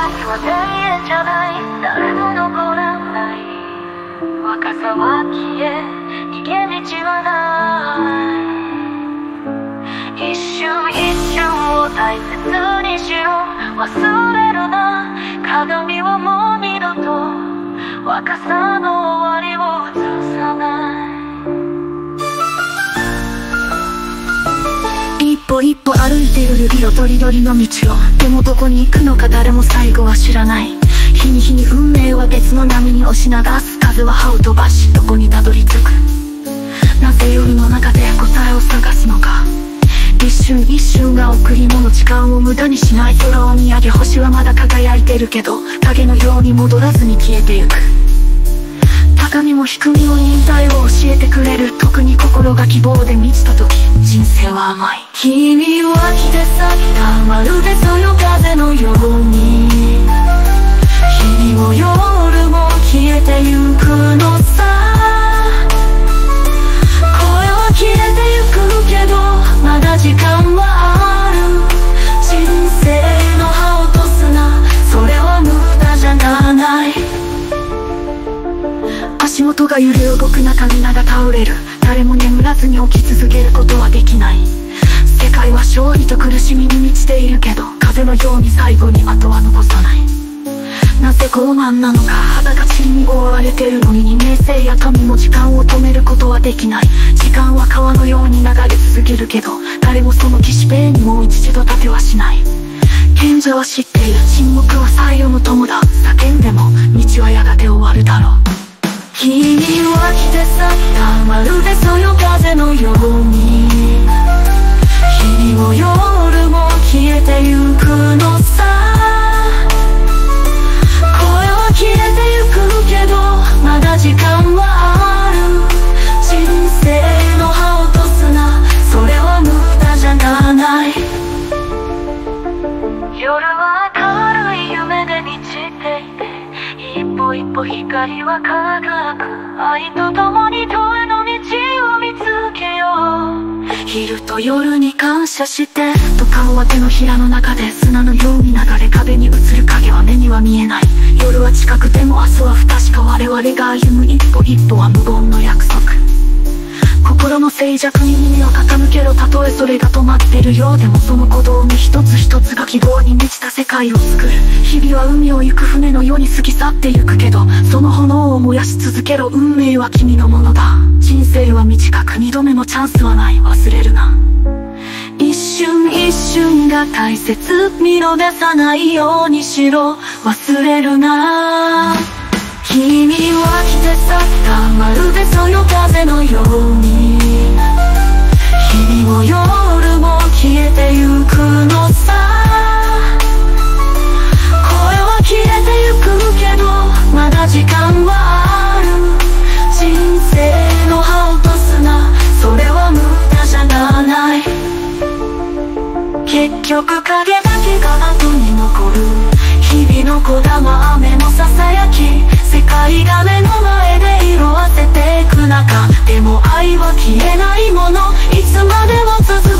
は永遠じゃない、誰も残らない。若さは消え、逃げ道はない。一瞬一瞬を大切にしろ、忘れるな鏡をもう二度と若さの終わりを映さない。一歩一歩歩いている色とりどりの道を、でもどこに行くのか誰も最後は知らない。日に日に運命は別の波に押し流す。風は葉を飛ばしどこにたどり着く。なぜ夜の中で答えを探すのか。一瞬一瞬が贈り物、時間を無駄にしない。空を見上げ星はまだ輝いてるけど、影のように戻らずに消えてゆく。高みも低みも忍耐を教えてくれる。特に心が希望で満ちた時、人生は甘い。君は来て去った、まるでそよ風のように。日々も夜も消えてゆくのさ。声は消えてゆくけどまだ時間はある。人生の葉を落とすな、それは無駄じゃない。足元が揺れ動く中皆が倒れる。誰も眠らずに起き続けることはできない。世界は勝利と苦しみに満ちているけど、風のように最後に跡は残さない。なぜ傲慢なのか、肌が塵に覆われてるのに、名声や富も時間を止めることはできない。時間は川のように流れ続けるけど、誰もその岸辺にもう一度立てはしない。賢者は知っている、沈黙は最後の友だ。叫んでも道はやがて終わるだろう。君は来て去った、まるでそよ風のように。日々も夜も消えてゆくのさ。消えてゆくけどまだ時間はある。人生の葉を落とすな、それは無駄じゃない。夜は明るい夢で満ちていて、一歩一歩光は輝く。愛と共に問いの道を見つけよう。昼と夜に感謝してと顔は手のひらの中で砂のように流れ、壁に映る影は目には見えない。夜は近くても明日は不確か。我々が歩む一歩一歩は無言の約束。心の静寂に耳を傾けろ、たとえそれが止まってるようでも、その鼓動に一つ一つが希望に満ちた世界を作る。日々は海を行く船のように過ぎ去ってゆくけど、その炎を燃やし続けろ。運命は君のものだ。人生は短く、二度目のチャンスはない。忘れるな。一瞬一瞬が大切、見逃さないようにしろ。忘れるな。君は来て去った、まるでそよ風のように。日々も夜も消えてゆくのさ。声は消えてゆくけどまだ時間はある。人生の葉を落とすな、それは無駄じゃない。結局影だけが後に残る。日々のこだま雨のささやき、世界が目の前で色あせていく中でも愛は消えないもの、いつまでも続く。